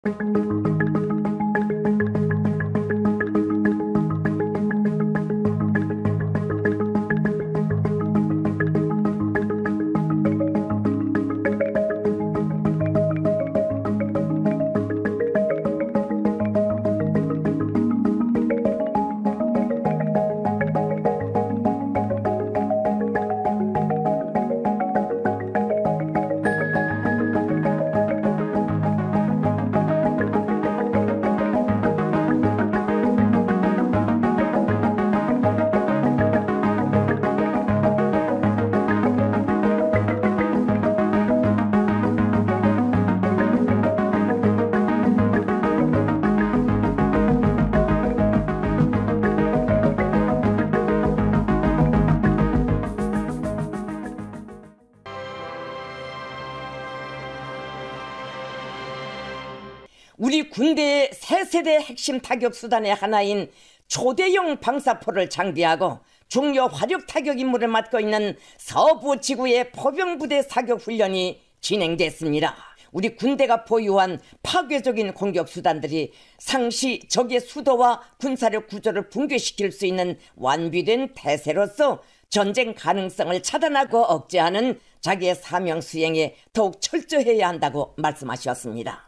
우리 군대의 새 세대 핵심 타격 수단의 하나인 초대형 방사포를 장비하고 중요 화력 타격 임무를 맡고 있는 서부 지구의 포병부대 사격 훈련이 진행됐습니다. 우리 군대가 보유한 파괴적인 공격 수단들이 상시 적의 수도와 군사력 구조를 붕괴시킬 수 있는 완비된 태세로서 전쟁 가능성을 차단하고 억제하는 자기의 사명 수행에 더욱 철저해야 한다고 말씀하셨습니다.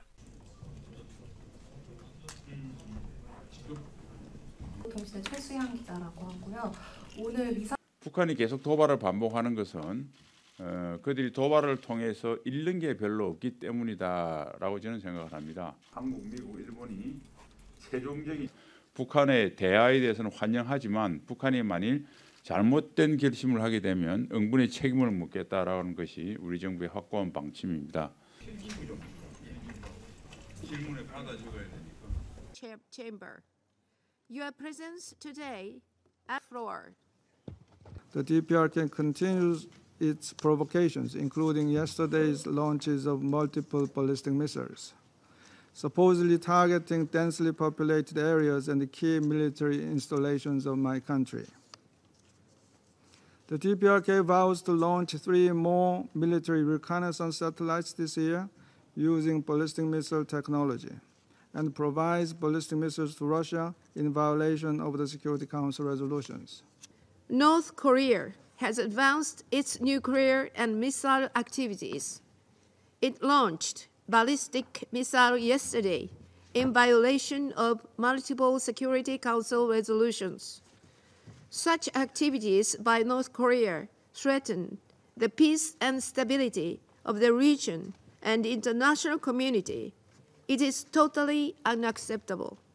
통신의 최수양 기자라고 하고요. 오늘 북한이 계속 도발을 반복하는 것은 그들이 도발을 통해서 잃는 게 별로 없기 때문이다라고 저는 생각을 합니다. 한국, 미국, 일본이 최종적인 북한의 대화에 대해서는 환영하지만 북한이 만일 잘못된 결심을 하게 되면 응분의 책임을 묻겠다라는 것이 우리 정부의 확고한 방침입니다. 질문에 받아 적어야 되니까. Chamber. Your presence today at floor. The DPRK continues its provocations, including yesterday's launches of multiple ballistic missiles, supposedly targeting densely populated areas and the key military installations of my country. The DPRK vows to launch 3 more military reconnaissance satellites this year using ballistic missile technology, and provides ballistic missiles to Russia in violation of the Security Council resolutions. North Korea has advanced its nuclear and missile activities. It launched ballistic missile yesterday in violation of multiple Security Council resolutions. Such activities by North Korea threaten the peace and stability of the region and the international community. It is totally unacceptable.